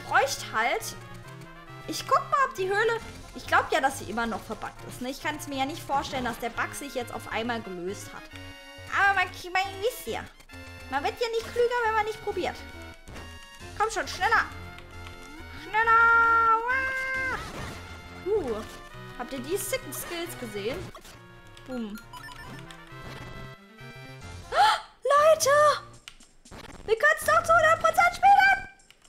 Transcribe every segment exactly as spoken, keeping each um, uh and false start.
bräuchte halt... Ich guck mal, ob die Höhle... Ich glaube ja, dass sie immer noch verbuggt ist. Ne? Ich kann es mir ja nicht vorstellen, dass der Bug sich jetzt auf einmal gelöst hat. Aber man, man wisst ja. Man wird ja nicht klüger, wenn man nicht probiert. Komm schon, schneller. Schneller. Uh, habt ihr die sicken Skills gesehen? Boom. Oh, Leute! Wir können es doch zu hundert Prozent spielen!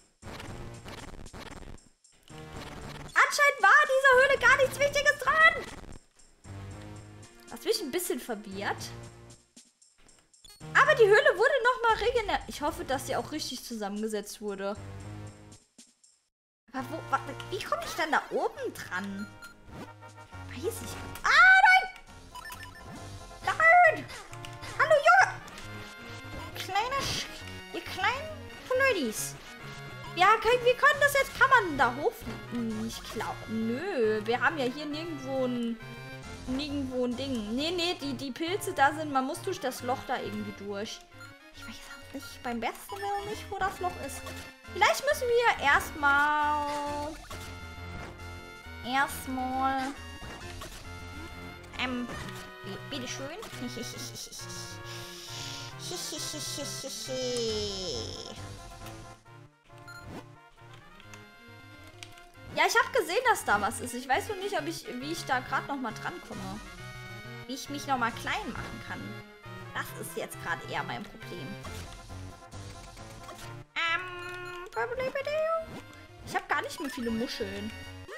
Anscheinend war in dieser Höhle gar nichts Wichtiges dran. Das mich ein bisschen verwirrt. Aber die Höhle wurde nochmal regeneriert. Ich hoffe, dass sie auch richtig zusammengesetzt wurde. Aber wo, wa, wie komme ich dann da oben dran? Weiß ich nicht. Ah, nein! Nein! Hallo, Junge! Kleine, Sch ihr kleinen Flödis. Ja, wir können das jetzt. Kann man da hochfliegen? Ich glaube. Nö, wir haben ja hier nirgendwo ein, nirgendwo ein Ding. Nee, nee, die, die Pilze da sind. Man muss durch das Loch da irgendwie durch. Ich weiß auch nicht, beim besten Willen nicht, wo das Loch ist. Vielleicht müssen wir erstmal. Erstmal. Ähm, bitteschön. Ja, ich habe gesehen, dass da was ist. Ich weiß nur nicht, ob ich, wie ich da gerade noch mal dran komme. Wie ich mich noch mal klein machen kann. Das ist jetzt gerade eher mein Problem. Ähm, ich habe gar nicht mehr viele Muscheln.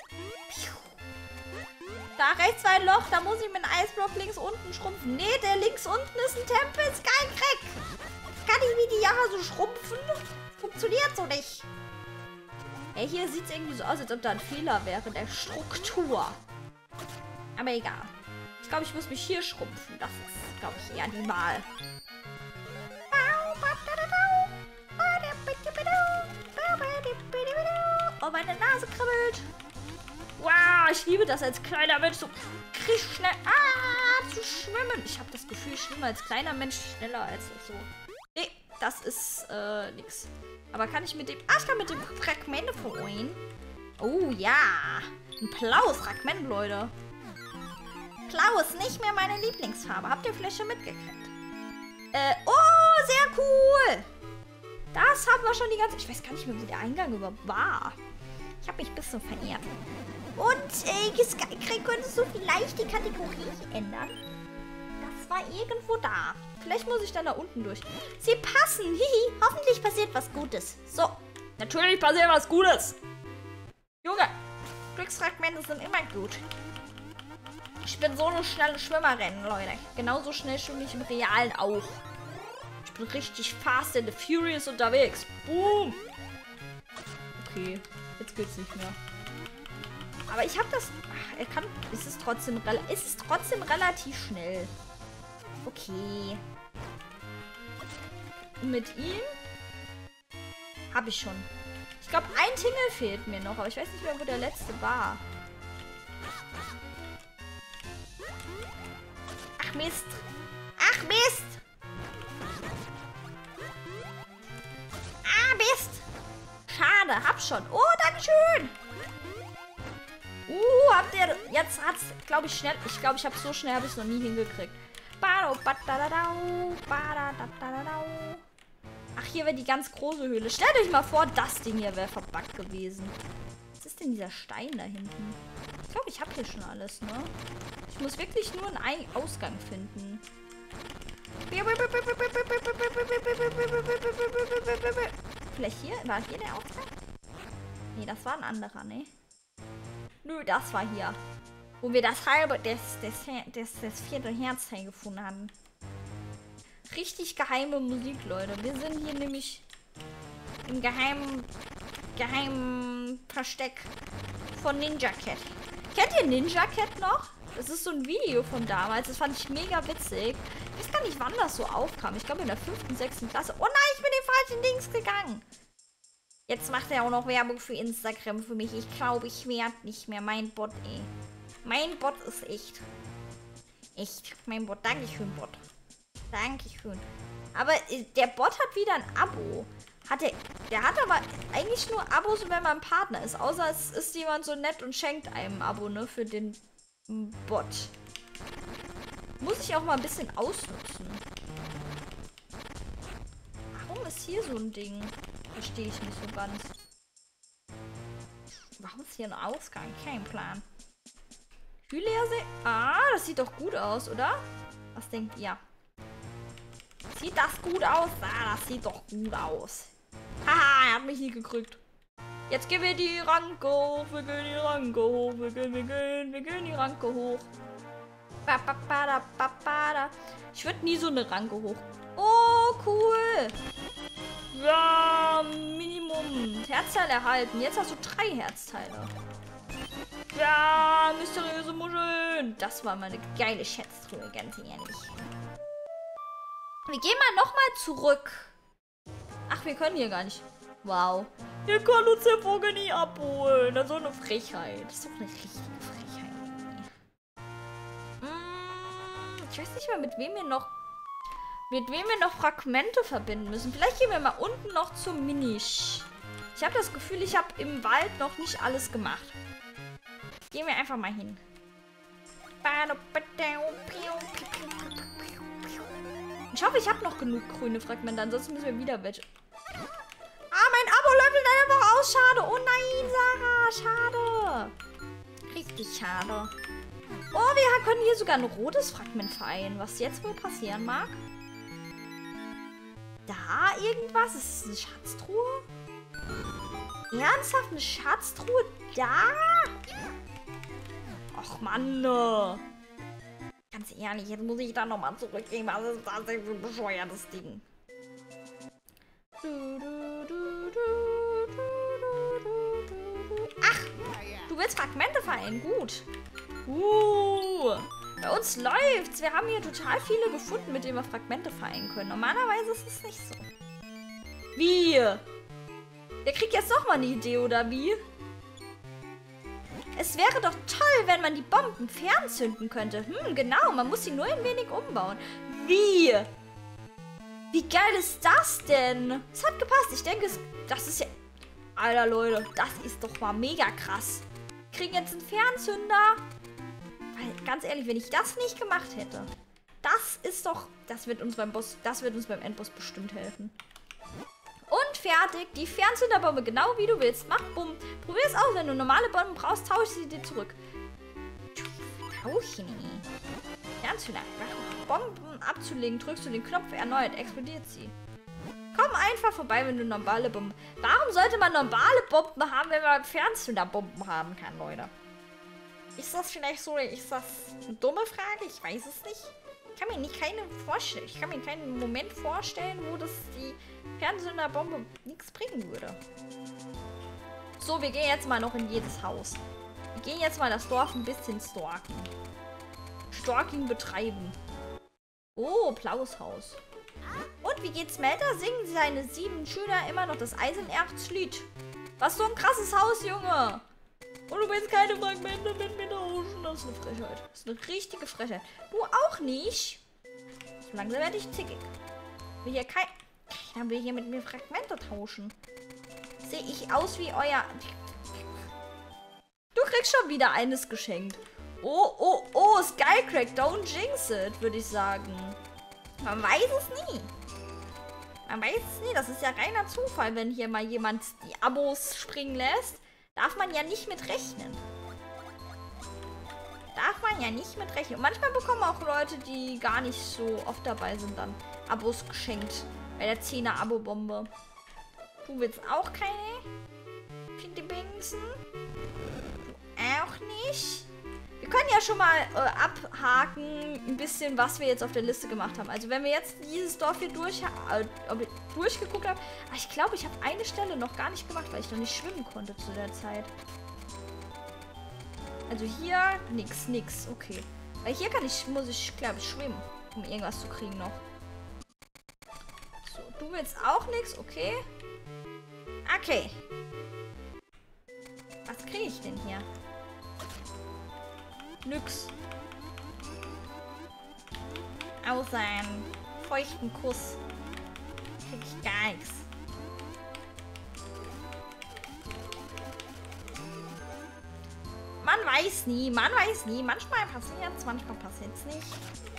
Da rechts war ein Loch, da muss ich mit einem Eisblock links unten schrumpfen. Nee, der links unten ist ein Tempel, ist kein Crack. Kann ich wie die Jahre so schrumpfen? Funktioniert so nicht. Ey, hier sieht es irgendwie so aus, als ob da ein Fehler wäre der Struktur. Aber egal. Ich glaube, ich muss mich hier schrumpfen. Das ist, glaube ich, eher die Wahl. Oh, meine Nase kribbelt. Wow, ich liebe das als kleiner Mensch so schnell ah, zu schwimmen. Ich habe das Gefühl, ich schwimme als kleiner Mensch schneller als so. Nee, das ist äh, nix. Aber kann ich mit dem... Ah, ich kann mit dem Fragment vorhin. Oh ja. Ein blaues Fragment, Leute. Blau ist nicht mehr meine Lieblingsfarbe. Habt ihr vielleicht schon mitgekriegt? Äh, oh, sehr cool. Das haben wir schon die ganze... Ich weiß gar nicht mehr, wo der Eingang überhaupt war. Ich habe mich ein bisschen verirrt. Und äh, könntest du vielleicht die Kategorie ändern? Das war irgendwo da. Vielleicht muss ich dann da unten durch. Sie passen. Hihi. Hoffentlich passiert was Gutes. So. Natürlich passiert was Gutes. Junge. Glücksfragmente sind immer gut. Ich bin so eine schnelle Schwimmerin, Leute. Genauso schnell schwimme ich im Realen auch. Ich bin richtig fast and the furious unterwegs. Boom. Okay. Jetzt geht's nicht mehr. Aber ich habe das... Ach, er kann... Es ist trotzdem... Es ist trotzdem relativ schnell. Okay. Und mit ihm... Habe ich schon. Ich glaube, ein Tingle fehlt mir noch. Aber ich weiß nicht mehr, wo der letzte war. Ach, Mist. Ach, Mist. Ah, Mist. Schade. Hab schon. Oh, dankeschön. Uh, habt ihr... Jetzt hat's, glaube ich, schnell... Ich glaube, ich habe so schnell habe ich es noch nie hingekriegt. Ach, hier wäre die ganz große Höhle. Stellt euch mal vor, das Ding hier wäre verbuggt gewesen. Was ist denn dieser Stein da hinten? Ich glaube, ich habe hier schon alles, ne? Ich muss wirklich nur einen Ein- Ausgang finden. Vielleicht hier? War hier der Ausgang? Nee, das war ein anderer, ne? Nö, das war hier. Wo wir das halbe, das, das, das, das vierte Herzteil gefunden haben. Richtig geheime Musik, Leute. Wir sind hier nämlich im geheimen, geheimen Versteck von Ninja Cat. Kennt ihr Ninja Cat noch? Das ist so ein Video von damals. Das fand ich mega witzig. Ich weiß gar nicht, wann das so aufkam. Ich glaube in der fünften, sechsten Klasse. Oh nein, ich bin den falschen Dings gegangen. Jetzt macht er auch noch Werbung für Instagram für mich. Ich glaube, ich werde nicht mehr. Mein Bot, ey. Mein Bot ist echt. Echt. Mein Bot. Dankeschön, Bot. Dankeschön. Aber äh, der Bot hat wieder ein Abo. Hat der, der hat aber eigentlich nur Abos, wenn man ein Partner ist. Außer es ist jemand so nett und schenkt einem ein Abo, ne? Für den Bot. Muss ich auch mal ein bisschen ausnutzen. Warum ist hier so ein Ding? Verstehe ich nicht so ganz. Warum ist hier ein Ausgang? Kein Plan. Hühlersee? Ah, das sieht doch gut aus, oder? Was denkt ihr? Sieht das gut aus? Ah, das sieht doch gut aus. Haha, er hat mich nie gekriegt. Jetzt gehen wir die Ranke hoch. Wir gehen die Ranke hoch. Wir gehen, wir gehen, wir gehen die Ranke hoch. Ba, ba, ba, da, ba, ba, da. Ich würde nie so eine Ranke hoch. Oh, cool. Ja, Minimum. Herzteil erhalten. Jetzt hast du drei Herzteile. Ja, mysteriöse Muscheln. Das war mal eine geile Schätztruhe, ganz ehrlich. Wir gehen mal nochmal zurück. Ach, wir können hier gar nicht. Wow. Wir können uns den Vogel nie abholen. Das ist doch eine Frechheit. Das ist doch eine richtige Frechheit. Hm, ich weiß nicht mehr, mit wem wir noch... Mit wem wir noch Fragmente verbinden müssen. Vielleicht gehen wir mal unten noch zum Minisch. Ich habe das Gefühl, ich habe im Wald noch nicht alles gemacht. Gehen wir einfach mal hin. Ich hoffe, ich habe noch genug grüne Fragmente. Ansonsten müssen wir wieder welche... Ah, mein Abo läuft einfach aus. Schade. Oh nein, Sarah. Schade. Richtig schade. Oh, wir können hier sogar ein rotes Fragment vereinen. Was jetzt wohl passieren mag? Da irgendwas? Ist es eine Schatztruhe? Ernsthaft eine Schatztruhe? Da? Ach, Mann. Ganz ehrlich, jetzt muss ich da nochmal zurückgehen. Was ist das denn für ein bescheuertes Ding? Ach, du willst Fragmente vereinen. Gut. Uh, bei uns läuft's. Wir haben hier total viele gefunden, mit denen wir Fragmente vereinen können. Normalerweise ist es nicht so. Wie? Der kriegt jetzt noch mal eine Idee, oder wie? Es wäre doch toll, wenn man die Bomben fernzünden könnte. Hm, genau. Man muss sie nur ein wenig umbauen. Wie? Wie geil ist das denn? Es hat gepasst. Ich denke, es, das ist ja... Alter, Leute. Das ist doch mal mega krass. Wir kriegen jetzt einen Fernzünder. Weil, ganz ehrlich, wenn ich das nicht gemacht hätte, das ist doch... Das wird uns beim Boss... Das wird uns beim Endboss bestimmt helfen. Und fertig. Die Fernzünderbombe, genau wie du willst. Mach bumm. Probier es aus. Wenn du normale Bomben brauchst, tausche sie dir zurück. Tauschen. Fernzünder. Bomben abzulegen, drückst du den Knopf erneut. Explodiert sie. Komm einfach vorbei, wenn du normale Bomben... Warum sollte man normale Bomben haben, wenn man Fernzünderbomben haben kann, Leute? Ist das vielleicht so... Ist das eine dumme Frage? Ich weiß es nicht. Ich kann mir nicht keine vorstellen. Ich kann mir keinen Moment vorstellen, wo das die Fernzünderbombe nichts bringen würde. So, wir gehen jetzt mal noch in jedes Haus. Wir gehen jetzt mal das Dorf ein bisschen stalken. Stalking betreiben. Oh, blaues Haus. Und wie geht's Melter? Singen seine sieben Schüler immer noch das Eisenerzlied. Was so ein krasses Haus, Junge. Und du willst keine Fragmente mit mir tauschen. Das ist eine Frechheit. Das ist eine richtige Frechheit. Du auch nicht. So langsam werde ich zickig. Will hier kein... Dann will hier mit mir Fragmente tauschen. Sehe ich aus wie euer... Du kriegst schon wieder eines geschenkt. Oh, oh, oh, Skycrack, don't jinx it, würde ich sagen. Man weiß es nie. Man weiß es nie. Das ist ja reiner Zufall, wenn hier mal jemand die Abos springen lässt. Darf man ja nicht mit rechnen. Darf man ja nicht mit rechnen. Und manchmal bekommen auch Leute, die gar nicht so oft dabei sind, dann Abos geschenkt. Bei der zehner Abo-Bombe. Du willst auch keine? Findibingsen? Du auch nicht? Wir können ja schon mal äh, abhaken, ein bisschen, was wir jetzt auf der Liste gemacht haben. Also wenn wir jetzt dieses Dorf hier durch, äh, durchgeguckt haben. Aber ich glaube, ich habe eine Stelle noch gar nicht gemacht, weil ich noch nicht schwimmen konnte zu der Zeit. Also hier nix, nix. Okay. Weil hier kann ich, muss ich, glaube ich, schwimmen, um irgendwas zu kriegen noch. So, du willst auch nix, okay. Okay. Was kriege ich denn hier? Nix. Außer einen feuchten Kuss. gar nichts. Man weiß nie, man weiß nie. Manchmal passiert's, manchmal passiert's nicht.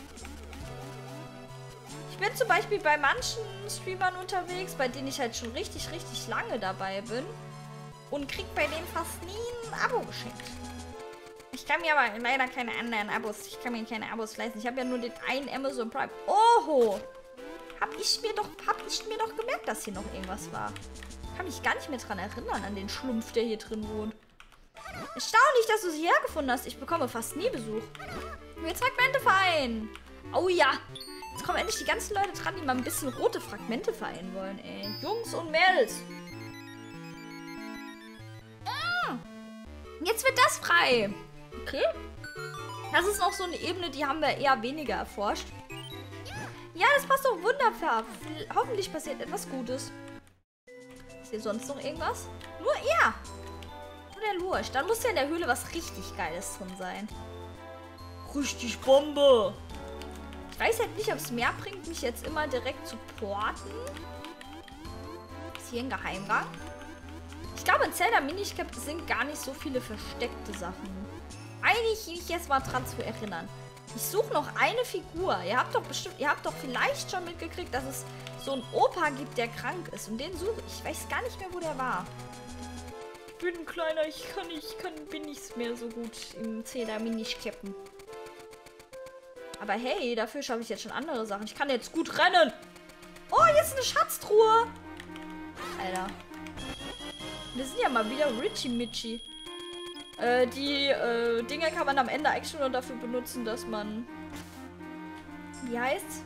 Ich bin zum Beispiel bei manchen Streamern unterwegs, bei denen ich halt schon richtig, richtig lange dabei bin. Und krieg bei denen fast nie ein Abo geschenkt. Ich kann mir aber leider keine anderen Abos, ich kann mir keine Abos leisten. Ich habe ja nur den einen Amazon Prime. Oho! Hab ich mir doch, hab ich mir doch gemerkt, dass hier noch irgendwas war. Kann mich gar nicht mehr dran erinnern, an den Schlumpf, der hier drin wohnt. Erstaunlich, dass du sie hergefunden hast. Ich bekomme fast nie Besuch. Ich will Fragmente vereinen. Oh ja. Jetzt kommen endlich die ganzen Leute dran, die mal ein bisschen rote Fragmente vereinen wollen, ey. Jungs und Mädels. Ah. Jetzt wird das frei. Okay. Das ist noch so eine Ebene, die haben wir eher weniger erforscht. Ja, das passt doch wunderbar. Hoffentlich passiert etwas Gutes. Ist hier sonst noch irgendwas? Nur er. Nur der Lurch. Dann muss ja in der Höhle was richtig Geiles drin sein. Richtig Bombe. Ich weiß halt nicht, ob es mehr bringt, mich jetzt immer direkt zu porten. Ist hier ein Geheimgang? Ich glaube, in Zelda Minish-Cap sind gar nicht so viele versteckte Sachen. Eigentlich mich jetzt mal dran zu erinnern. Ich suche noch eine Figur. Ihr habt doch bestimmt, ihr habt doch vielleicht schon mitgekriegt, dass es so einen Opa gibt, der krank ist. Und den suche ich. Ich weiß gar nicht mehr, wo der war. Ich bin ein kleiner, ich kann nicht, kann, bin nicht mehr so gut im Zelda Minish-Cappen. Aber hey, dafür schaffe ich jetzt schon andere Sachen. Ich kann jetzt gut rennen. Oh, jetzt eine Schatztruhe. Alter. Wir sind ja mal wieder Richie Mitchi. Äh, die äh, Dinge kann man am Ende eigentlich nur dafür benutzen, dass man... Wie heißt's?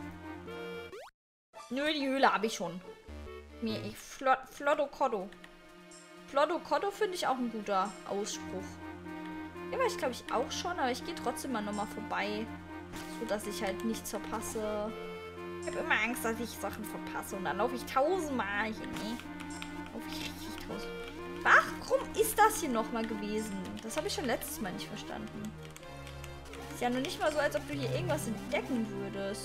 Nö, die Höhle habe ich schon. Mir, ich... Flo Flodokodo. Flodokodo finde ich auch ein guter Ausspruch. Ja, war ich glaube ich auch schon, aber ich gehe trotzdem mal nochmal vorbei. So, dass ich halt nichts verpasse. Ich habe immer Angst, dass ich Sachen verpasse. Und dann laufe ich tausendmal hier. Nee. Laufe ich richtig tausend. Warum ist das hier nochmal gewesen? Das habe ich schon letztes Mal nicht verstanden. Ist ja nur nicht mal so, als ob du hier irgendwas entdecken würdest.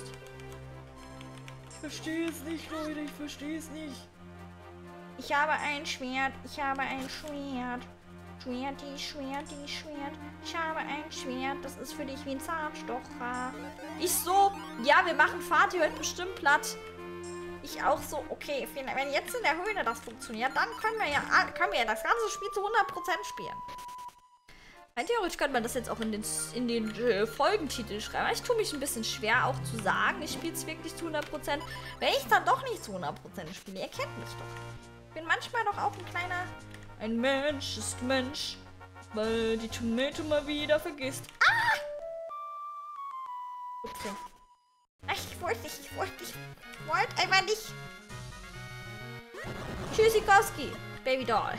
Ich verstehe es nicht, Leute. Ich verstehe es nicht. Ich habe ein Schwert. Ich habe ein Schwert. Schwerti, Schwerti, Schwert. Ich habe ein Schwert. Das ist für dich wie ein Zahnstocher. Ich so. Ja, wir machen Fatih heute bestimmt platt. Ich auch so. Okay, wenn jetzt in der Höhle das funktioniert, dann können wir ja, können wir ja das ganze Spiel zu hundert Prozent spielen. Rein theoretisch könnte man das jetzt auch in den, in den äh, Folgentitel schreiben. Ich tue mich ein bisschen schwer auch zu sagen, ich spiele es wirklich zu hundert Prozent. Wenn ich dann doch nicht zu hundert Prozent spiele, ihr kennt mich doch. Ich bin manchmal doch auch ein kleiner... Ein Mensch ist Mensch, weil die Tomato mal wieder vergisst. Ah! Okay. Ach, ich wollte nicht, ich wollte nicht, ich wollte einfach nicht. Tschüssikowski, Baby Doll.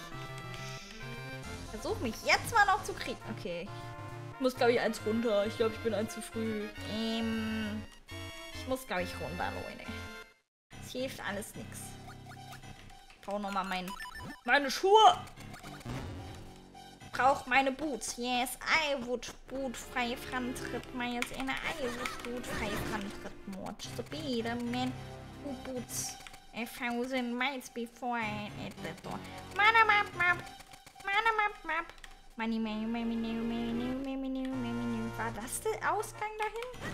Versuch mich jetzt mal noch zu kriegen. Okay. Ich muss, glaube ich, eins runter. Ich glaube, ich bin eins zu früh. Ähm, ich muss, glaube ich, runter, Leute. Es hilft alles nichts. Ich brauche nochmal mein, meine Schuhe. Braucht meine Boots. Yes, I would boot frei Frantritt. Miles in I would boot frei Frantritt. Watch the be the man who boots a thousand miles before I hit the door. Mana map map. Mana map map. Money money money money money money money money. War das der Ausgang dahin?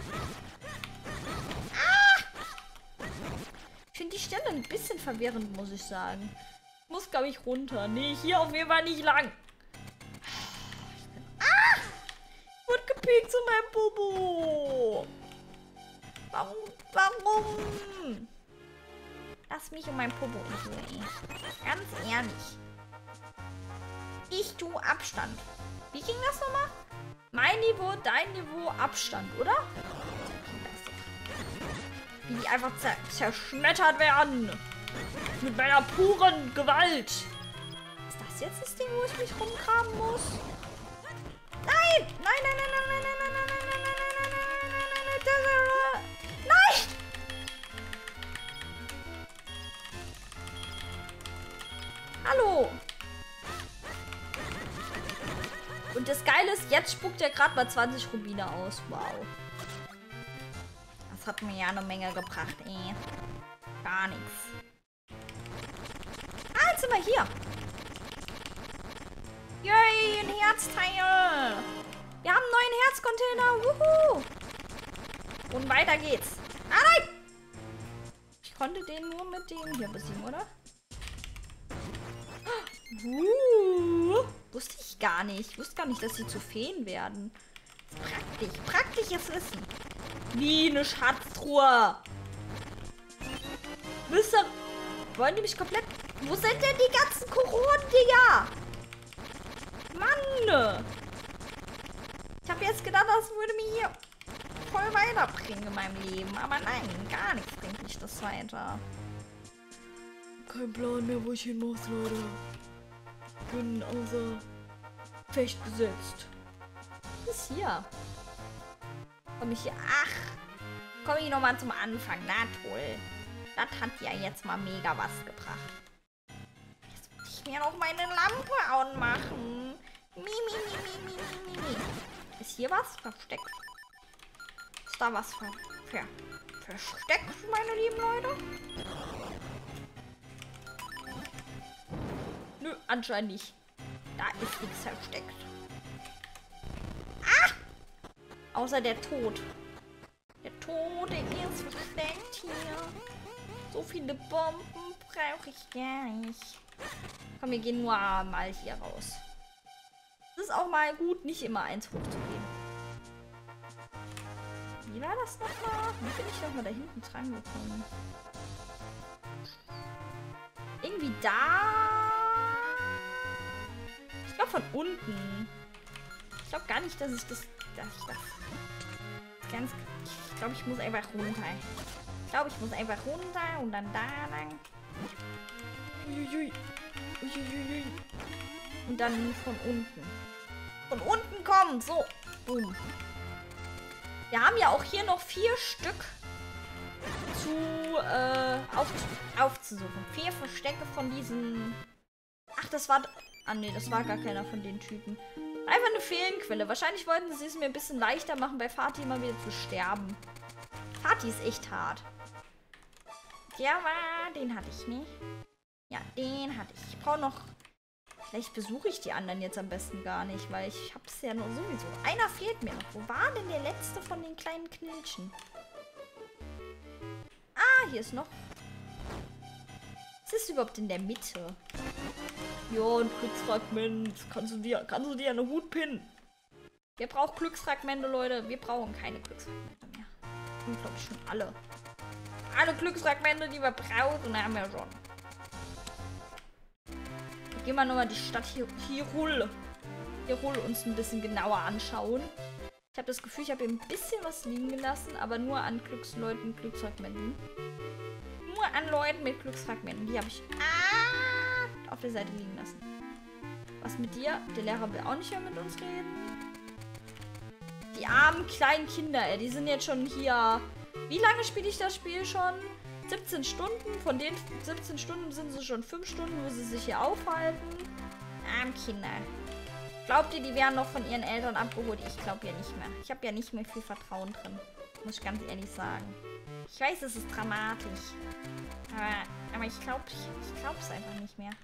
Ah! Ich finde die Stelle ein bisschen verwirrend, muss ich sagen. Ich muss, glaube ich, runter. Nee, hier auf jeden Fall nicht lang. Ah! Ich wurde gepiekt zu meinem Bobo. Warum? Warum? Lass mich um mein Popo in Ruhe, ey. Ganz ehrlich. Ich tue Abstand. Wie ging das nochmal? Mein Niveau, dein Niveau, Abstand, oder? Wie die einfach zer zerschmettert werden. Mit meiner puren Gewalt. Ist das jetzt das Ding, wo ich mich rumgraben muss? Nein! Nein, nein, nein, nein, nein, nein, nein, nein, nein, nein, nein, nein, nein, nein! Hallo! Und das Geile ist, jetzt spuckt er gerade mal zwanzig Rubine aus. Wow. Das hat mir ja eine Menge gebracht, ey. Gar nichts. sind wir hier? Yay, ein Herzteil. Wir haben einen neuen Herzcontainer. Wuhu. Und weiter geht's. Ah, nein! Ich konnte den nur mit dem hier besiegen, oder? Uh, wusste ich gar nicht. Ich wusste gar nicht, dass sie zu Feen werden. Praktisch. Praktisches Wissen. Wie eine Schatztruhe. Wisst ihr, wollen die mich komplett... Wo sind denn die ganzen Koronen-Dinger? Mann! Ich habe jetzt gedacht, das würde mich hier voll weiterbringen in meinem Leben. Aber nein, gar nichts bringt mich das weiter. Kein Plan mehr, wo ich hin muss, Leute. Bin außer Fecht gesetzt. Was ist hier? Komm ich hier? Ach! Komme ich nochmal zum Anfang. Na toll. Das hat ja jetzt mal mega was gebracht. Jetzt muss ich mir noch meine Lampe anmachen. Mi, mi, mi, mi, mi, mi, mi. Ist hier was versteckt? Ist da was ver ver versteckt, meine lieben Leute? Nö, anscheinend nicht. Da ist nichts versteckt. Ah! Außer der Tod. Der Tod, der ist versteckt hier. So viele Bomben brauche ich gar nicht. Komm, wir gehen nur mal hier raus. Es ist auch mal gut, nicht immer eins hochzugehen. Wie war das nochmal? Wie bin ich nochmal da hinten dran gekommen? Irgendwie da. Ich glaube von unten. Ich glaube gar nicht, dass ich das... Dass ich das... Ganz... Ich glaube, ich muss einfach runter. Ich glaube, ich muss einfach runter und dann da lang. Uiuiui. Uiuiui. Und dann von unten. Von unten kommen. So. Boom. Wir haben ja auch hier noch vier Stück zu äh, auf, aufzusuchen. Vier Verstecke von diesen... Ach, das war... Ah, nee, das war gar keiner von den Typen. Einfach eine Feenquelle. Wahrscheinlich wollten sie es mir ein bisschen leichter machen, bei Fatih immer wieder zu sterben. Fatih ist echt hart. Ja, aber den hatte ich nicht. Ja, den hatte ich. Ich brauche noch... Vielleicht besuche ich die anderen jetzt am besten gar nicht, weil ich habe es ja nur sowieso. Einer fehlt mir noch. Wo war denn der letzte von den kleinen Knilchen? Ah, hier ist noch. Was ist überhaupt in der Mitte? Ja, ein Glücksfragment. Kannst du dir, kannst du dir einen Hut pinnen? Wer braucht Glücksfragmente, Leute? Wir brauchen keine Glücksfragmente mehr. Das sind, glaube ich, schon alle. Alle Glücksfragmente, die wir brauchen, haben wir schon. Gehen wir nochmal die Stadt Hyrule. Hyrule uns ein bisschen genauer anschauen. Ich habe das Gefühl, ich habe hier ein bisschen was liegen gelassen, aber nur an Glücksleuten, Glücksfragmenten. Nur an Leuten mit Glücksfragmenten. Die habe ich ah, auf der Seite liegen lassen. Was mit dir? Der Lehrer will auch nicht mehr mit uns reden. Die armen kleinen Kinder, ey, die sind jetzt schon hier. Wie lange spiele ich das Spiel schon? siebzehn Stunden. Von den siebzehn Stunden sind es schon fünf Stunden, wo sie sich hier aufhalten. Arme Kinder. Glaubt ihr, die werden noch von ihren Eltern abgeholt? Ich glaube ja nicht mehr. Ich habe ja nicht mehr viel Vertrauen drin. Muss ich ganz ehrlich sagen. Ich weiß, es ist dramatisch. Aber, aber ich glaube ich, ich glaube es einfach nicht mehr.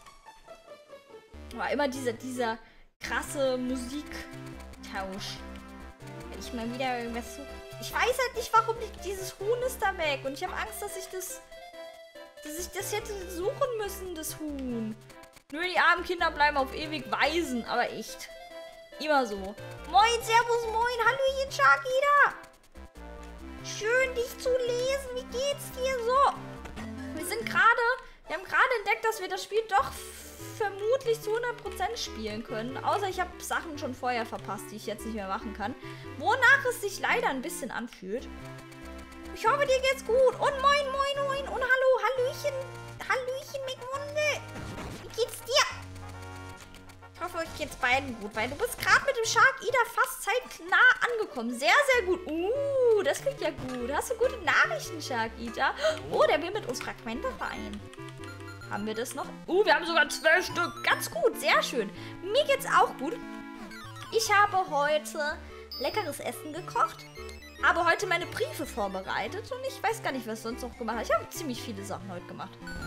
Aber immer dieser, dieser krasse Musiktausch. Wenn ich mal wieder irgendwas suche. Ich weiß halt nicht, warum die, dieses Huhn ist da weg. Und ich habe Angst, dass ich das... Dass ich das hätte suchen müssen, das Huhn. Nur die armen Kinder bleiben auf ewig Waisen. Aber echt. Immer so. Moin, servus, moin. Hallöchen, Sharkida. Schön, dich zu lesen. Wie geht's dir so? Wir sind gerade... Wir haben gerade entdeckt, dass wir das Spiel doch vermutlich zu hundert Prozent spielen können. Außer ich habe Sachen schon vorher verpasst, die ich jetzt nicht mehr machen kann. Wonach es sich leider ein bisschen anfühlt. Ich hoffe, dir geht's gut. Und moin, moin, moin. Und hallo, Hallöchen. Hallöchen mit Munde. Wie geht's dir? Ich hoffe, euch geht's beiden gut, weil du bist gerade mit dem Sharkida fast zeitnah angekommen. Sehr, sehr gut. Uh, das klingt ja gut. Hast du gute Nachrichten, Sharkida? Oh, der will mit uns Fragmente vereinen. Haben wir das noch? Uh, wir haben sogar zwölf Stück. Ganz gut, sehr schön. Mir geht's auch gut. Ich habe heute leckeres Essen gekocht. Habe heute meine Briefe vorbereitet. Und ich weiß gar nicht, was ich sonst noch gemacht habe. Ich habe ziemlich viele Sachen heute gemacht.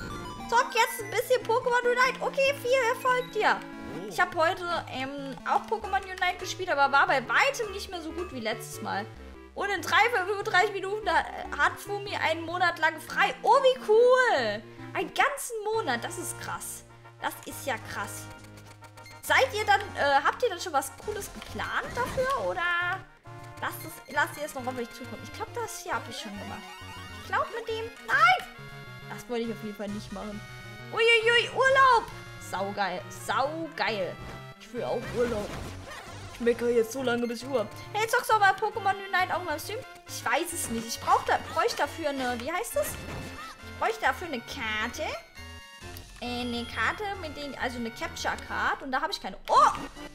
zock jetzt ein bisschen Pokémon Unite. Okay, viel Erfolg dir. Ich habe heute ähm, auch Pokémon Unite gespielt, aber war bei weitem nicht mehr so gut wie letztes Mal. Und in drei, fünfunddreißig Minuten da hat Fumi einen Monat lang frei. Oh, wie cool. Einen ganzen Monat, das ist krass. Das ist ja krass. Seid ihr dann, äh, habt ihr dann schon was Cooles geplant dafür? Oder lasst, es, lasst ihr es noch auf euch zukommen? Ich glaube, das hier habe ich schon gemacht. Ich glaube mit dem, nein. Das wollte ich auf jeden Fall nicht machen. Uiuiui, Urlaub. Saugeil, saugeil. Ich will auch Urlaub. Ich meckere jetzt so lange bis Uhr. Hey, zockst du aber Pokémon Unite auch mal im Stream? Ich weiß es nicht. Ich brauche da, bräuchte dafür eine, wie heißt das? Ich bräuchte dafür eine Karte. Äh, eine Karte mit den, also eine Capture Card. Und da habe ich keine. Oh!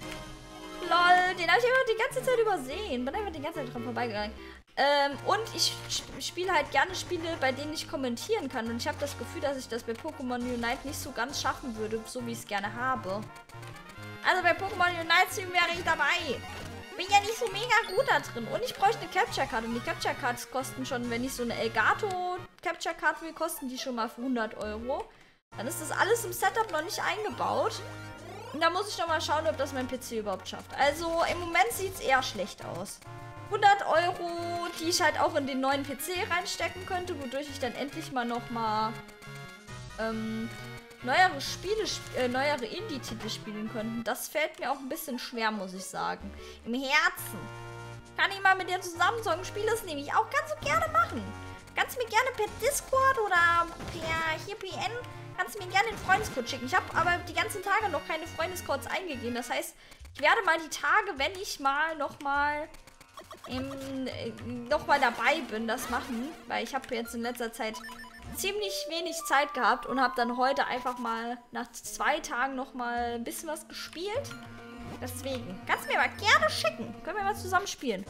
Lol, den habe ich immer die ganze Zeit übersehen. Bin einfach die ganze Zeit dran vorbeigegangen. Ähm, und ich spiele halt gerne Spiele, bei denen ich kommentieren kann. Und ich habe das Gefühl, dass ich das bei Pokémon Unite nicht so ganz schaffen würde, so wie ich es gerne habe. Also bei Pokémon Unite Stream wäre ich dabei. Bin ja nicht so mega gut da drin. Und ich bräuchte eine Capture Card. Und die Capture Cards kosten schon, wenn ich so eine Elgato Capture Card will, kosten die schon mal für hundert Euro. Dann ist das alles im Setup noch nicht eingebaut. Und da muss ich noch mal schauen, ob das mein P C überhaupt schafft. Also im Moment sieht es eher schlecht aus. hundert Euro, die ich halt auch in den neuen P C reinstecken könnte, wodurch ich dann endlich mal noch mal ähm, neuere Spiele, äh, neuere Indie-Titel spielen könnte. Das fällt mir auch ein bisschen schwer, muss ich sagen. Im Herzen. Kann ich mal mit dir zusammen zocken? Spiele es nämlich auch ganz so gerne machen. Kannst mir gerne per Discord oder per hier P N, kannst mir gerne den Freundescode schicken. Ich habe aber die ganzen Tage noch keine Freundescodes eingegeben. Das heißt, ich werde mal die Tage, wenn ich mal noch mal ähm, noch mal dabei bin, das machen. Weil ich habe jetzt in letzter Zeit ziemlich wenig Zeit gehabt und habe dann heute einfach mal nach zwei Tagen noch mal ein bisschen was gespielt. Deswegen, kannst du mir aber gerne schicken. Können wir mal zusammen spielen.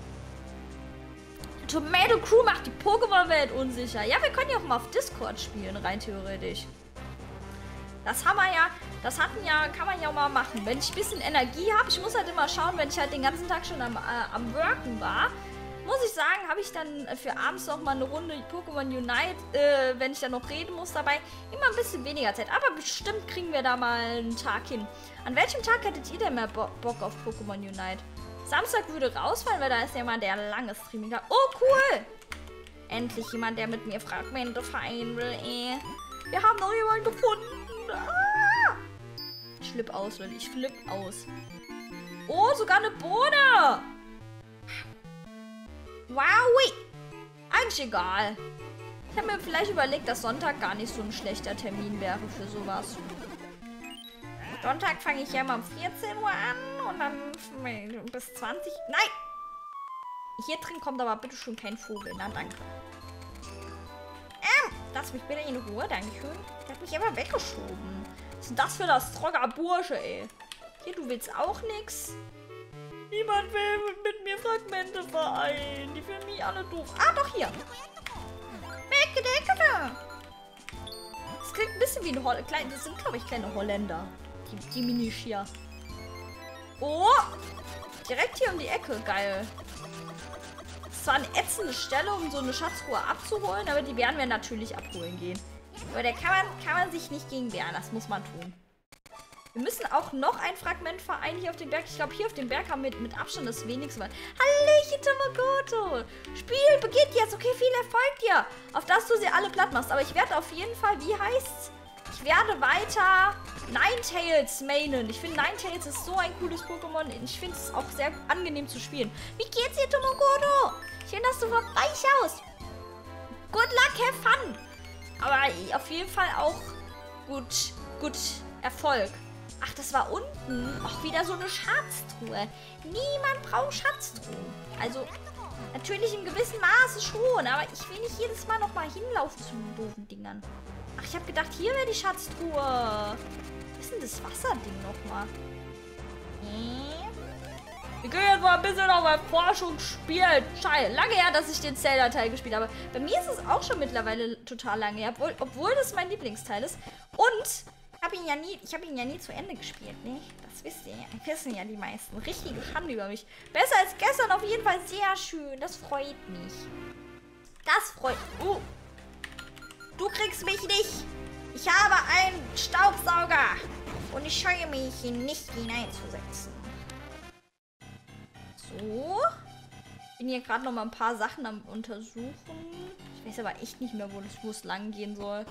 Tomato Crew macht die Pokémon-Welt unsicher. Ja, wir können ja auch mal auf Discord spielen, rein theoretisch. Das haben wir ja, das hatten ja, kann man ja auch mal machen. Wenn ich ein bisschen Energie habe, ich muss halt immer schauen, wenn ich halt den ganzen Tag schon am, äh, am Worken war, muss ich sagen, habe ich dann für abends noch mal eine Runde Pokémon Unite, äh, wenn ich dann noch reden muss dabei, immer ein bisschen weniger Zeit. Aber bestimmt kriegen wir da mal einen Tag hin. An welchem Tag hättet ihr denn mehr Bo Bock auf Pokémon Unite? Samstag würde rausfallen, weil da ist jemand, der lange Streaming hat. Oh, cool! Endlich jemand, der mit mir Fragmente vereinen will, ey. Wir haben noch jemanden gefunden. Ah! Ich flipp aus, Leute. Ich flipp aus. Oh, sogar eine Bohne! Wow! Eigentlich egal. Ich habe mir vielleicht überlegt, dass Sonntag gar nicht so ein schlechter Termin wäre für sowas. Sonntag fange ich ja immer um vierzehn Uhr an und dann bis zwanzig. Nein! Hier drin kommt aber bitte schon kein Vogel. Na, danke. Ähm, lass mich bitte in Ruhe, dankeschön. Der hat mich immer weggeschoben. Was ist denn das für das trogger Bursche, ey? Hier, du willst auch nix. Niemand will mit mir Fragmente vereinen. Die finden mich alle doof. Ah, doch hier. Weggedeckt. Das klingt ein bisschen wie ein Holländer. Das sind, glaube ich, kleine Holländer. Die, die Minisch hier. Oh! Direkt hier um die Ecke. Geil. Das ist zwar eine ätzende Stelle, um so eine Schatzruhe abzuholen, aber die werden wir natürlich abholen gehen. Aber da kann man, kann man sich nicht gegen wehren. Das muss man tun. Wir müssen auch noch ein Fragment vereinen hier auf dem Berg. Ich glaube, hier auf dem Berg haben wir mit, mit Abstand das wenigste. Hallöchen, Tomagoto! Spiel beginnt jetzt. Okay, viel Erfolg dir. Auf dass du sie alle platt machst. Aber ich werde auf jeden Fall, wie heißt's? Ich werde weiter Ninetales mainen. Ich finde, Ninetales ist so ein cooles Pokémon. Ich finde es auch sehr angenehm zu spielen. Wie geht's dir, Tomagoto? Schön, dass du vorbeischaust. Good luck, have fun. Aber auf jeden Fall auch gut, gut Erfolg. Ach, das war unten. Ach, wieder so eine Schatztruhe. Niemand braucht Schatztruhen. Also, natürlich im gewissen Maße schon. Aber ich will nicht jedes Mal nochmal hinlaufen zu den doofen Dingern. Ach, ich habe gedacht, hier wäre die Schatztruhe. Was ist denn das Wasserding nochmal? Hm? Wir können jetzt mal ein bisschen auf mein Forschung spielen. Scheiße, lange her, dass ich den Zelda-Teil gespielt habe. Bei mir ist es auch schon mittlerweile total lange her, obwohl, obwohl das mein Lieblingsteil ist. Und hab ihn ja nie, ich habe ihn ja nie zu Ende gespielt, ne? Das wisst ihr, wissen ja die meisten. Richtige Schande über mich. Besser als gestern, auf jeden Fall sehr schön. Das freut mich. Das freut mich. Uh. Du kriegst mich nicht. Ich habe einen Staubsauger. Und ich scheue mich, ihn nicht hineinzusetzen. So. Ich bin hier gerade noch mal ein paar Sachen am Untersuchen. Ich weiß aber echt nicht mehr, wo es, wo es lang gehen soll.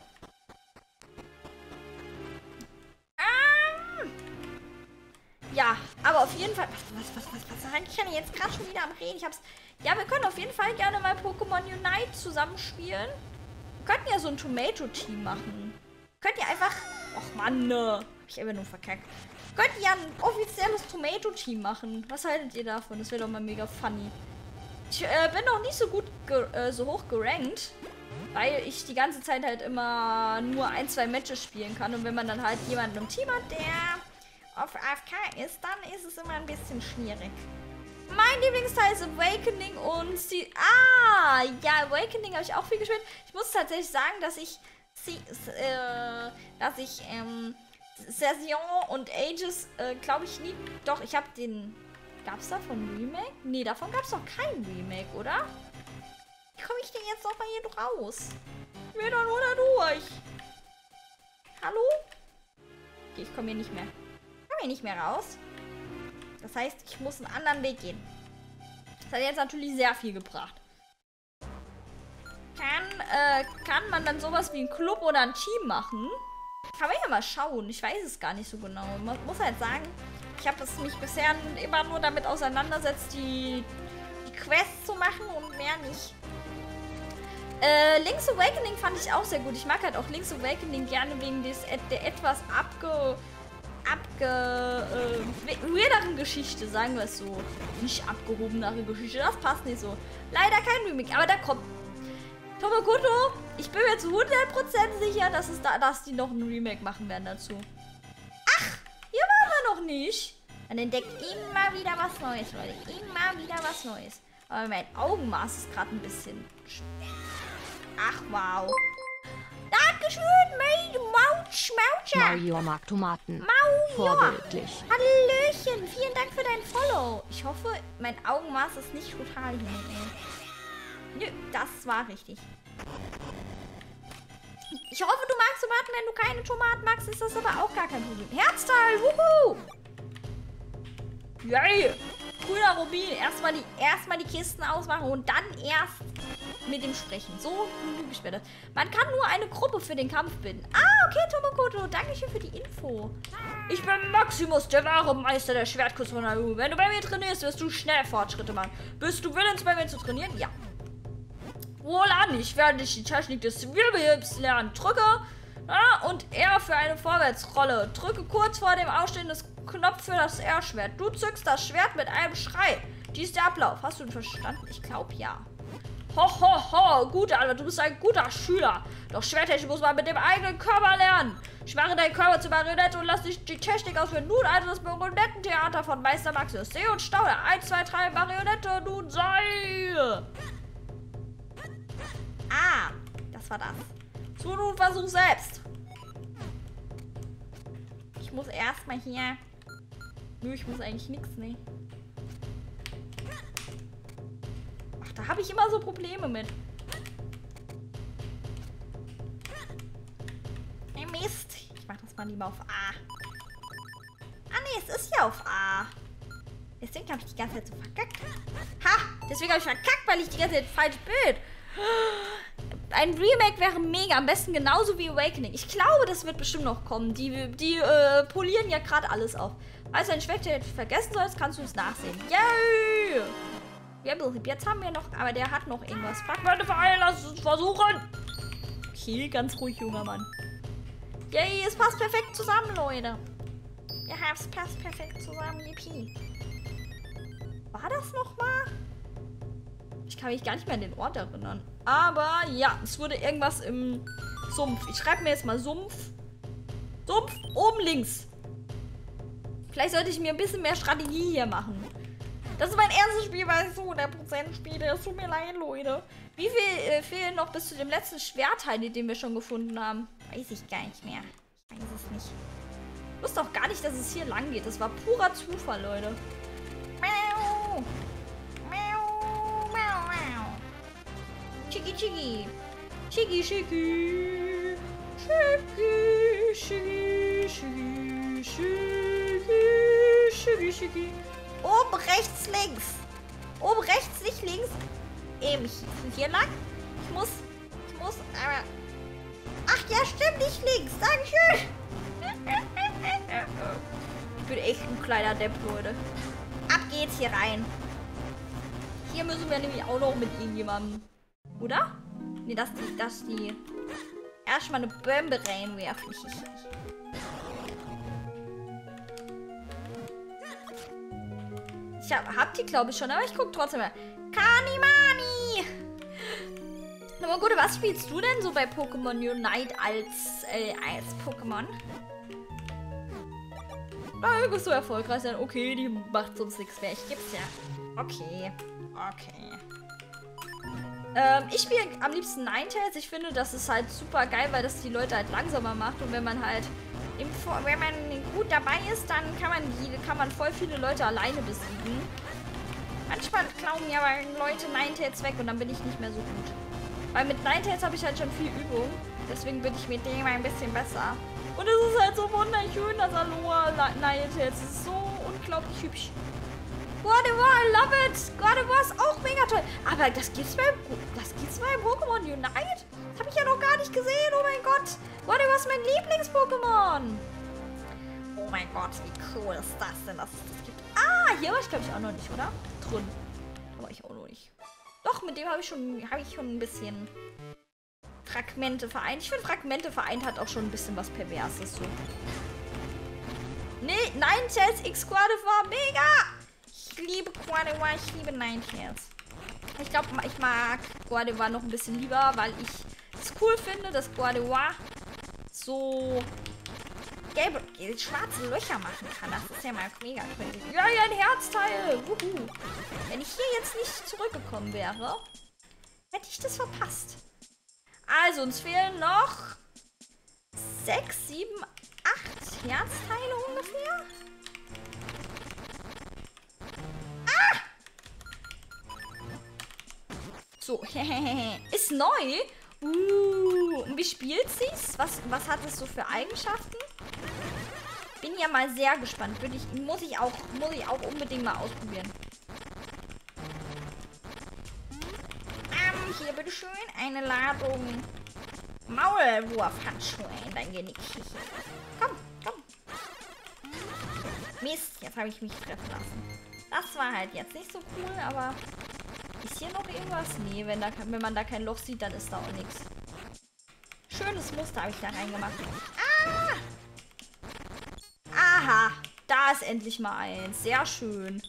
Ähm. Ja, aber auf jeden Fall... Was, was, was, was, was? Ich kann jetzt gerade schon wieder am Reden. Ich hab's... Ja, wir können auf jeden Fall gerne mal Pokémon Unite zusammenspielen. Wir könnten ja so ein Tomato-Team machen. Könnt ihr einfach... Och Mann, ne. Hab ich einfach nur verkackt. Könnt ihr ja ein offizielles Tomato-Team machen. Was haltet ihr davon? Das wäre doch mal mega funny. Ich äh, bin noch nicht so gut, äh, so hoch gerankt. Weil ich die ganze Zeit halt immer nur ein, zwei Matches spielen kann. Und wenn man dann halt jemanden im Team hat, der auf A F K ist, dann ist es immer ein bisschen schwierig. Mein Lieblingsteil ist Awakening und sie. Ah, ja, Awakening habe ich auch viel gespielt. Ich muss tatsächlich sagen, dass ich sie, äh, dass ich ähm, Session und Ages, äh, glaube ich nie. Doch, ich habe den. Gab's davon ein Remake? Nee, davon gab's doch kein Remake, oder? Wie komme ich denn jetzt noch mal hier raus? Ich will doch nur da durch. Hallo? Okay, ich komme hier nicht mehr. Ich komme hier nicht mehr raus. Das heißt, ich muss einen anderen Weg gehen. Das hat jetzt natürlich sehr viel gebracht. Kann, äh, kann man dann sowas wie ein Club oder ein Team machen? Kann man ja mal schauen. Ich weiß es gar nicht so genau. Man muss halt sagen, ich habe es mich bisher immer nur damit auseinandersetzt, die, die Quests zu machen und mehr nicht. Äh, Link's Awakening fand ich auch sehr gut. Ich mag halt auch Link's Awakening gerne wegen des, der etwas abge... abge... äh, weirderen Geschichte, sagen wir es so. Nicht abgehobenere Geschichte, das passt nicht so. Leider kein Remake, aber da kommt... Tomokoto, ich bin mir zu hundert Prozent sicher, dass, es da, dass die noch ein Remake machen werden dazu. Ach, hier waren wir noch nicht. Man entdeckt immer wieder was Neues, Leute. Immer wieder was Neues. Aber mein Augenmaß ist gerade ein bisschen... Ach, wow. Dankeschön, mein Mautsch, Mautscher. Mario mag Tomaten. Mau, Vorbildlich. Hallöchen, vielen Dank für dein Follow. Ich hoffe, mein Augenmaß ist nicht total hin. Nö, das war richtig. Ich hoffe, du magst Tomaten. Wenn du keine Tomaten magst, ist das aber auch gar kein Problem. Herzteil, wuhu! Yay! Grüner Rubin. Erstmal die, erstmal die Kisten ausmachen und dann erst mit dem sprechen. So genüge ich mir das. Man kann nur eine Gruppe für den Kampf bilden. Ah, okay, Tomokoto. Dankeschön für die Info. Ich bin Maximus, der wahre Meister der Schwertkunst von Naru. Wenn du bei mir trainierst, wirst du schnell Fortschritte machen. Bist du willens, bei mir zu trainieren? Ja. Wohlan, ich werde dich die Technik des Wirbelhilfs lernen. Drücke ja, und R für eine Vorwärtsrolle. Drücke kurz vor dem Ausstehen des Knopf für das R-Schwert. Du zückst das Schwert mit einem Schrei. Dies ist der Ablauf. Hast du ihn verstanden? Ich glaube ja. Ho, ho, ho. Gut, Alter, du bist ein guter Schüler. Doch Schwerttechnik muss man mit dem eigenen Körper lernen. Ich mache deinen Körper zur Marionette und lass dich die Technik ausführen. Nun also das Marionettentheater von Meister Maximus. Seh und staune. eins, zwei, drei, Marionette, nun sei. Ah, das war das. So, nun versuch selbst. Ich muss erstmal hier... Nö, ich muss eigentlich nichts, ne? Ach, da habe ich immer so Probleme mit. Hey, Mist. Ich mach das mal lieber auf A. Ah, ne, es ist ja auf A. Deswegen habe ich die ganze Zeit so verkackt. Ha! Deswegen habe ich verkackt, weil ich die ganze Zeit falsch bin. Ein Remake wäre mega, am besten genauso wie Awakening. Ich glaube, das wird bestimmt noch kommen. Die, die äh, polieren ja gerade alles auf. Falls du eine Schwäche vergessen sollst, kannst du es nachsehen. Yay! Jetzt haben wir noch, aber der hat noch irgendwas. Fuck, meine Verein, lass uns versuchen! Okay, ganz ruhig, junger Mann. Yay, es passt perfekt zusammen, Leute. Ja, es passt perfekt zusammen, yippie. War das nochmal? Ich kann mich gar nicht mehr an den Ort erinnern. Aber ja, es wurde irgendwas im Sumpf. Ich schreibe mir jetzt mal Sumpf. Sumpf, oben links. Vielleicht sollte ich mir ein bisschen mehr Strategie hier machen. Das ist mein erstes Spiel, weil ich so hundert Prozent spiele. Es tut mir leid, Leute. Wie viel äh, fehlen noch bis zu dem letzten Schwertteil, den wir schon gefunden haben? Weiß ich gar nicht mehr. Ich weiß es nicht. Ich wusste auch gar nicht, dass es hier lang geht. Das war purer Zufall, Leute. Miau. Chigi, chigi. Chigi, chigi. Schicki, schicki, schicki, schicki, schicki, schicki. Oben, rechts, links. Oben, rechts, nicht links. Eben, hier lang. Ich muss, ich muss, aber... Ach ja, stimmt, nicht links. Dankeschön. Ich bin echt ein kleiner Depp, Leute. Ab geht's hier rein. Hier müssen wir nämlich auch noch mit irgendjemandem. Oder? Nee, das die, das die. Erstmal eine Bombe reinwerfen. Ich hab, hab die, glaube ich, schon, aber ich guck trotzdem mal. Kanimani! Na mal gut, was spielst du denn so bei Pokémon Unite als, äh, als Pokémon? Da wirst du erfolgreich sein. Okay, die macht sonst nichts mehr. Ich geb's ja. Okay. Okay. Ähm, ich spiele am liebsten Ninetales. Ich finde, das ist halt super geil, weil das die Leute halt langsamer macht. Und wenn man halt im Vor wenn man gut dabei ist, dann kann man die, kann man voll viele Leute alleine besiegen. Manchmal klauen mir aber Leute Ninetales weg und dann bin ich nicht mehr so gut. Weil mit Ninetales habe ich halt schon viel Übung. Deswegen bin ich mit dem ein bisschen besser. Und es ist halt so wunderschön, das Aloha Ninetales. Es ist so unglaublich hübsch. Gardevoir, I love it! Gardevoir ist auch mega toll. Aber das gibt's bei, das gibt's bei Pokémon Unite? Das habe ich ja noch gar nicht gesehen. Oh mein Gott. Gardevoir ist mein Lieblings-Pokémon. Oh mein Gott, wie cool ist das denn, dass es das gibt. Ah, hier war ich, glaube ich, auch noch nicht, oder? Drin. Da war ich auch noch nicht. Doch, mit dem habe ich schon, habe ich schon ein bisschen Fragmente vereint. Ich finde, Fragmente vereint hat auch schon ein bisschen was Perverses. So. Nee, Ninetales X Gardevoir, mega! Ich liebe Gardevoir, ich liebe Ninetales. Ich glaube, ich mag Gardevoir noch ein bisschen lieber, weil ich es cool finde, dass Gardevoir so gelbe, schwarze Löcher machen kann. Das ist ja mal mega crazy. Ja, ja, ein Herzteil. Wuhu. Wenn ich hier jetzt nicht zurückgekommen wäre, hätte ich das verpasst. Also, uns fehlen noch sechs, sieben, acht Herzteile ungefähr. Ah! So, ist neu. Uh, und wie spielt sie's? Was, was hat es so für Eigenschaften? Bin ja mal sehr gespannt. Würde ich, muss ich auch, muss ich auch unbedingt mal ausprobieren. Ähm, hier bitteschön eine Ladung Maulwurfhandschuhe in dein Genick. Komm, komm. Mist, jetzt habe ich mich treffen lassen. Das war halt jetzt nicht so cool, aber ist hier noch irgendwas? Nee, wenn, da, wenn man da kein Loch sieht, dann ist da auch nichts. Schönes Muster habe ich da reingemacht. Ah! Aha, da ist endlich mal eins. Sehr schön.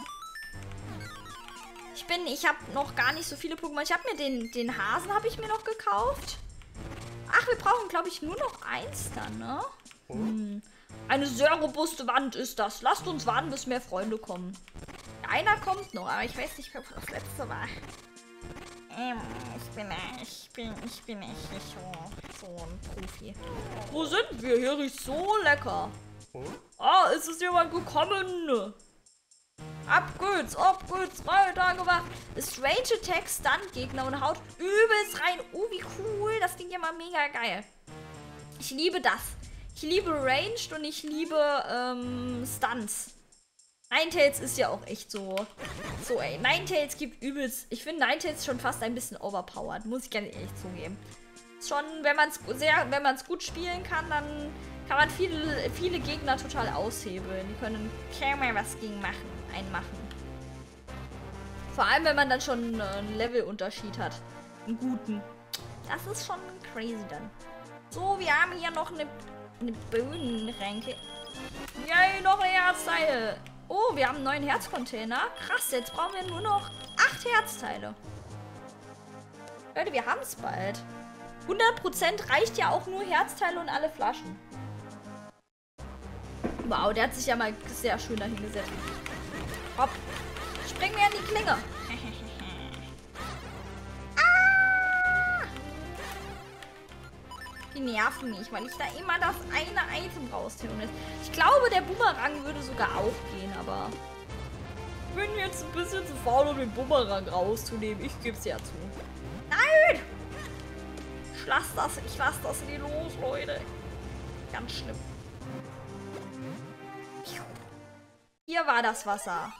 Ich bin, ich habe noch gar nicht so viele Pokémon. Ich habe mir den, den Hasen habe ich mir noch gekauft. Ach, wir brauchen, glaube ich, nur noch eins dann, ne? Hm. Eine sehr robuste Wand ist das. Lasst uns warten, bis mehr Freunde kommen. Einer kommt noch, aber ich weiß nicht, wer das letzte war. Ähm, ich bin, ich bin, ich bin echt nicht so, so ein Profi. Wo sind wir? Hier riecht so lecker. Ah, ist es jemand gekommen? Ab geht's, ab geht's, weiter gemacht. Strange Attack Stunt Gegner und haut übelst rein. Oh, wie cool. Das klingt ja mal mega geil. Ich liebe das. Ich liebe Ranged und ich liebe ähm, Stunts. Ninetales ist ja auch echt so. So, ey. Ninetales gibt übelst. Ich finde Ninetales schon fast ein bisschen overpowered. Muss ich gerne ehrlich zugeben. Schon, wenn man es sehr, wenn man es gut spielen kann, dann kann man viele, viele Gegner total aushebeln. Die können kaum mehr was gegen machen, einmachen. Vor allem, wenn man dann schon einen Levelunterschied hat. Einen guten. Das ist schon crazy dann. So, wir haben hier noch eine, eine Bohnenränke. Yay, noch ein Herzteil. Oh, wir haben einen neuen Herzcontainer. Krass, jetzt brauchen wir nur noch acht Herzteile. Leute, wir haben es bald. hundert Prozent reicht ja auch nur Herzteile und alle Flaschen. Wow, der hat sich ja mal sehr schön dahingesetzt. Hopp. Springen wir in die Klinge. Ah! Die nerven mich, weil ich da immer das eine Item rausholen. Ich glaube, der Bumerang würde sogar auch gehen, aber ich bin jetzt ein bisschen zu faul, um den Bumerang rauszunehmen. Ich gebe es ja zu. Nein! Ich lass das, ich lass das nie los, Leute. Ganz schlimm. Hier war das Wasser.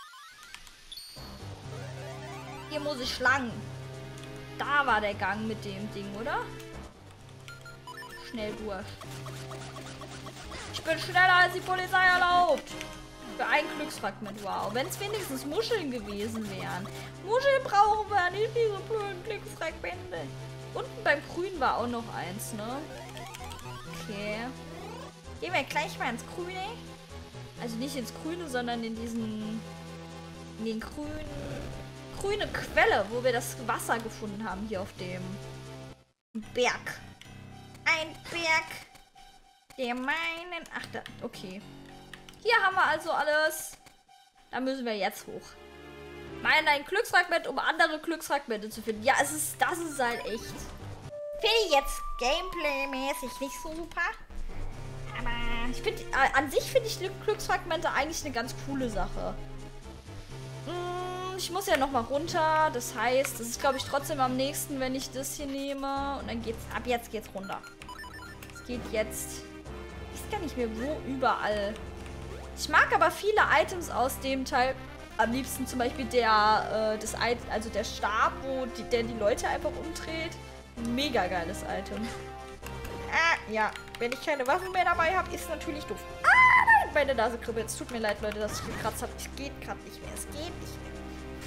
Hier muss ich lang. Da war der Gang mit dem Ding, oder? Schnell durch. Ich bin schneller als die Polizei erlaubt. Für ein Glücksfragment, wow. Wenn es wenigstens Muscheln gewesen wären. Muscheln brauchen wir nicht, diese blöden Glücksfragmente. Unten beim Grün war auch noch eins, ne? Okay. Gehen wir gleich mal ins Grüne. Also nicht ins Grüne, sondern in diesen... In den grünen... Grüne Quelle, wo wir das Wasser gefunden haben, hier auf dem Berg. Ein Berg, der meinen... Ach, da... Okay. Hier haben wir also alles. Da müssen wir jetzt hoch. Meinen ein Glücksfragment, um andere Glücksfragmente zu finden. Ja, es ist... Das ist halt echt... Finde ich jetzt Gameplay-mäßig nicht so super. Aber ich finde... Äh, an sich finde ich die Glücksfragmente eigentlich eine ganz coole Sache. Ich muss ja noch mal runter. Das heißt, das ist, glaube ich, trotzdem am nächsten, wenn ich das hier nehme. Und dann geht's... Ab jetzt geht's runter. Es geht jetzt... Ich weiß gar nicht mehr, wo überall. Ich mag aber viele Items aus dem Teil. Am liebsten zum Beispiel der, äh, das, also der Stab, wo die, der die Leute einfach umdreht. Mega geiles Item. Ah, ja. Wenn ich keine Waffen mehr dabei habe, ist natürlich doof. Ah, nein, meine Nase kribbelt. Es tut mir leid, Leute, dass ich gekratzt habe. Es geht gerade nicht mehr. Es geht nicht mehr.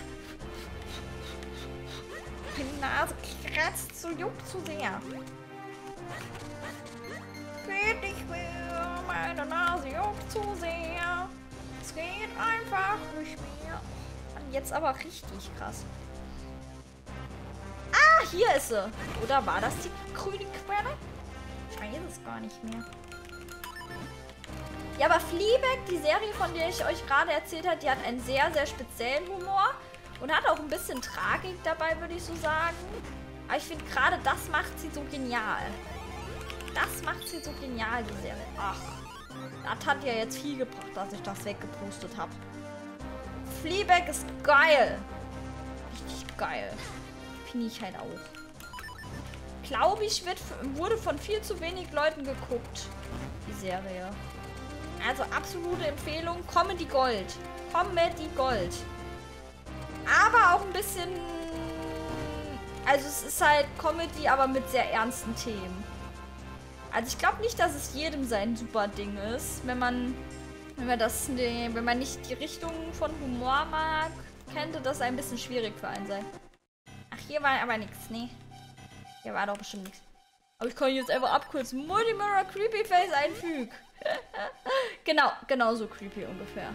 Die Nase kratzt, so juckt zu sehr. Geht nicht mehr. Meine Nase juckt zu sehr. Es geht einfach nicht mehr. Und jetzt aber richtig krass. Ah, hier ist sie. Oder war das die grüne Quelle? Ich weiß es gar nicht mehr. Ja, aber Fleabag, die Serie, von der ich euch gerade erzählt habe, die hat einen sehr, sehr speziellen Humor. Und hat auch ein bisschen Tragik dabei, würde ich so sagen. Aber ich finde, gerade das macht sie so genial. Das macht sie so genial, die Serie. Ach, das hat ja jetzt viel gebracht, dass ich das weggepustet habe. Fleabag ist geil. Richtig geil. Finde ich halt auch. Glaube ich, wird, wurde von viel zu wenig Leuten geguckt, die Serie. Also absolute Empfehlung. Comedy Gold. Comedy Gold. Aber auch ein bisschen... Also es ist halt Comedy, aber mit sehr ernsten Themen. Also ich glaube nicht, dass es jedem sein super Ding ist. Wenn man... Wenn man das... Ne, wenn man nicht die Richtung von Humor mag, könnte das ein bisschen schwierig für einen sein. Ach, hier war aber nichts, ne? Hier war doch bestimmt nichts. Aber ich kann jetzt einfach abkürzen. Multimirror Creepy Face einfügen. Genau, genau so creepy ungefähr.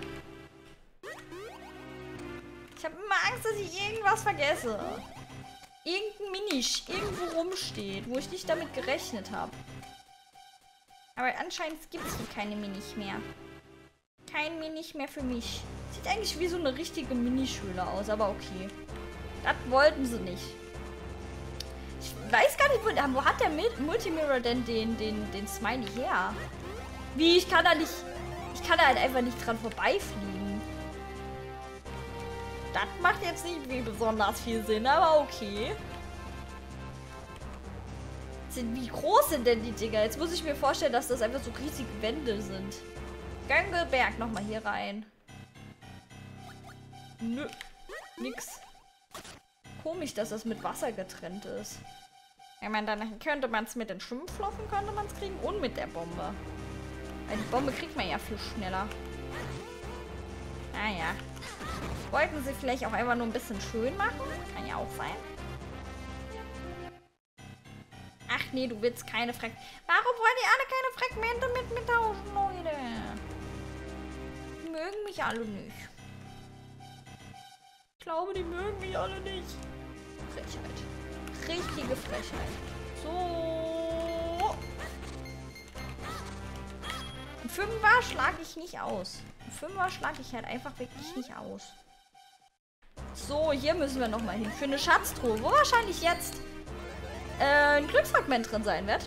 Ich habe immer Angst, dass ich irgendwas vergesse. Irgendein Minisch irgendwo rumsteht, wo ich nicht damit gerechnet habe. Aber anscheinend gibt es hier keine Minisch mehr. Kein Minisch mehr für mich. Sieht eigentlich wie so eine richtige Minischule aus, aber okay. Das wollten sie nicht. Ich weiß gar nicht, wo, wo hat der Multimirror denn den, den, den Smiley her? Wie? Ich kann da nicht... Ich kann da halt einfach nicht dran vorbeifliegen. Das macht jetzt nicht wie besonders viel Sinn, aber okay. Sind, wie groß sind denn die Dinger? Jetzt muss ich mir vorstellen, dass das einfach so riesige Wände sind. Göngelberg nochmal hier rein. Nö. Nix. Komisch, dass das mit Wasser getrennt ist. Ich meine, dann könnte man es mit den Schwimmflossen könnte man es kriegen und mit der Bombe. Weil die Bombe kriegt man ja viel schneller. Naja. Wollten sie vielleicht auch einfach nur ein bisschen schön machen? Kann ja auch sein. Ach nee, du willst keine Fragmente. Warum wollen die alle keine Fragmente mit mir tauschen, Leute? Die mögen mich alle nicht. Ich glaube, die mögen mich alle nicht. Frechheit. Richtige Frechheit. So. Ein Fünfer schlage ich nicht aus. Ein Fünfer schlage ich halt einfach wirklich nicht aus. So, hier müssen wir nochmal hin. Für eine Schatztruhe, wo wahrscheinlich jetzt äh, ein Glücksfragment drin sein wird.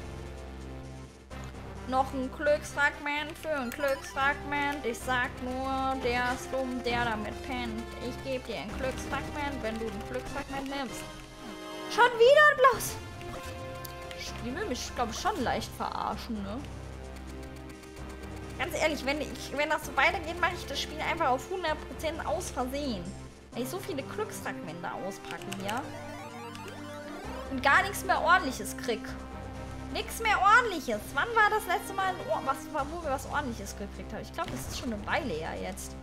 Noch ein Glücksfragment für ein Glücksfragment. Ich sag nur, der ist dumm, der damit pennt. Ich gebe dir ein Glücksfragment, wenn du ein Glücksfragment nimmst. Schon wieder ein Blaues. Die will mich, glaube ich, schon leicht verarschen, ne? Ganz ehrlich, wenn, ich, wenn das so weitergeht, mache ich das Spiel einfach auf hundert Prozent aus Versehen. Weil ich so viele Glücksfragmente auspacke hier. Und gar nichts mehr Ordentliches krieg. Nichts mehr Ordentliches. Wann war das letzte Mal, ein Ohr was, wo wir was Ordentliches gekriegt haben? Ich glaube, das ist schon eine Weile her jetzt.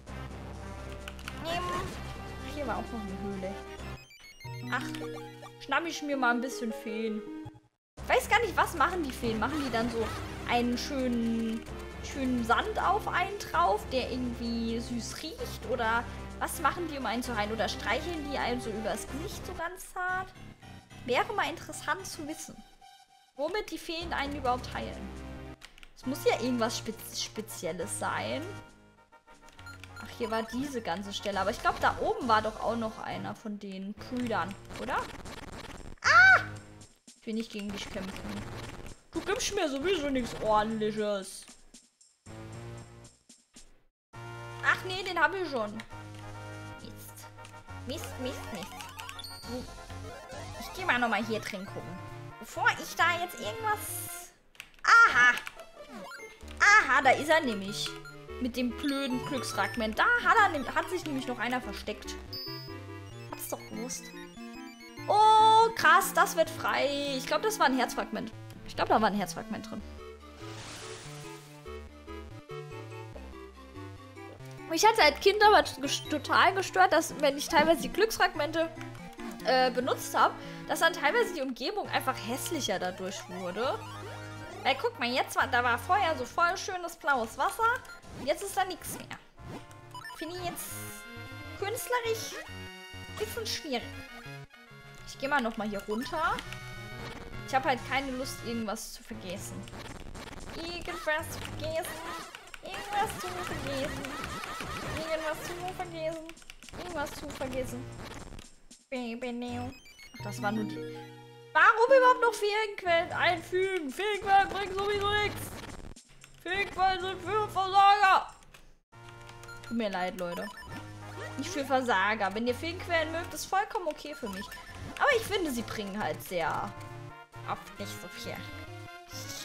Hier war auch noch eine Höhle. Ach, schnapp ich mir mal ein bisschen Feen. Ich weiß gar nicht, was machen die Feen? Machen die dann so einen schönen, schönen Sand auf einen drauf, der irgendwie süß riecht? Oder was machen die, um einen zu heilen? Oder streicheln die einen so übers Gesicht so ganz zart? Wäre mal interessant zu wissen, womit die Feen einen überhaupt heilen. Es muss ja irgendwas Spez Spezielles sein. Ach, hier war diese ganze Stelle. Aber ich glaube, da oben war doch auch noch einer von den Brüdern, oder? Ah! Ich will nicht gegen dich kämpfen. Du gibst mir sowieso nichts Ordentliches. Ach nee, den habe ich schon. Mist. Mist, Mist, Mist. Ich gehe mal nochmal hier drin gucken. Bevor ich da jetzt irgendwas... Aha! Aha, da ist er nämlich. Mit dem blöden Glücksfragment. Da hat, er, hat sich nämlich noch einer versteckt. Hab's doch gewusst. Oh, krass, das wird frei. Ich glaube, das war ein Herzfragment. Ich glaube, da war ein Herzfragment drin. Mich hat als Kind aber total gestört, dass, wenn ich teilweise die Glücksfragmente äh, benutzt habe, dass dann teilweise die Umgebung einfach hässlicher dadurch wurde. Weil guck mal, jetzt war, da war vorher so voll schönes blaues Wasser. Und jetzt ist da nichts mehr. Finde ich jetzt künstlerisch ein bisschen schwierig. Ich gehe mal nochmal hier runter. Ich habe halt keine Lust, irgendwas zu vergessen. Irgendwas zu vergessen. Irgendwas zu vergessen. Irgendwas zu vergessen. Irgendwas zu vergessen. Ach, das war nur die... Warum überhaupt noch Feenquellen einfügen? Feenquellen bringen sowieso nichts. Feenquellen sind für Versager. Tut mir leid, Leute. Nicht für Versager. Wenn ihr Feenquellen mögt, ist vollkommen okay für mich. Aber ich finde, sie bringen halt sehr oft nicht so viel.